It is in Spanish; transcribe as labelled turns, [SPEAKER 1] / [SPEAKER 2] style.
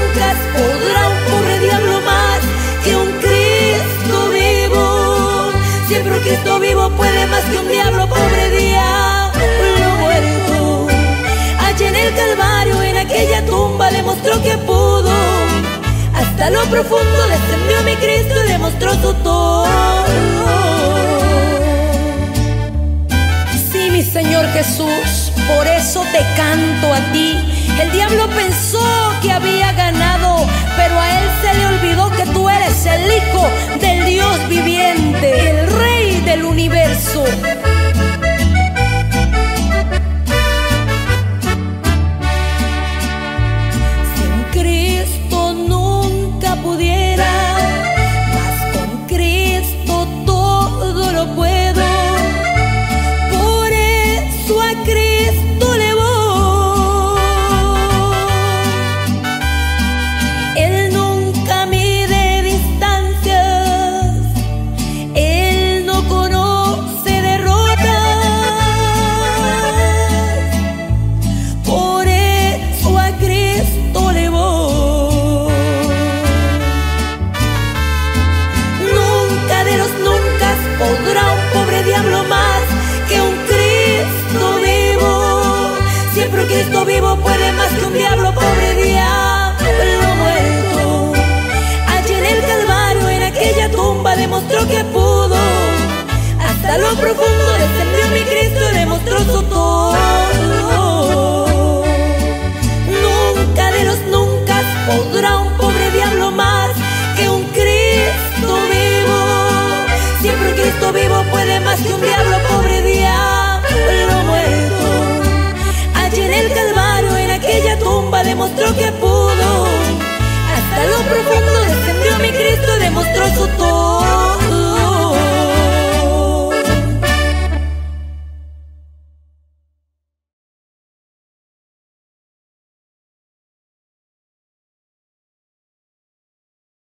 [SPEAKER 1] nunca podrá un pobre diablo más que un Cristo vivo. Siempre un Cristo vivo puede más que un diablo, pobre diablo muerto. Allá en el Calvario, en aquella tumba, demostró que pudo. Hasta lo profundo descendió mi Cristo y demostró su todo. Sí, mi Señor Jesús, por eso te canto a ti. El diablo pensó que había ganado,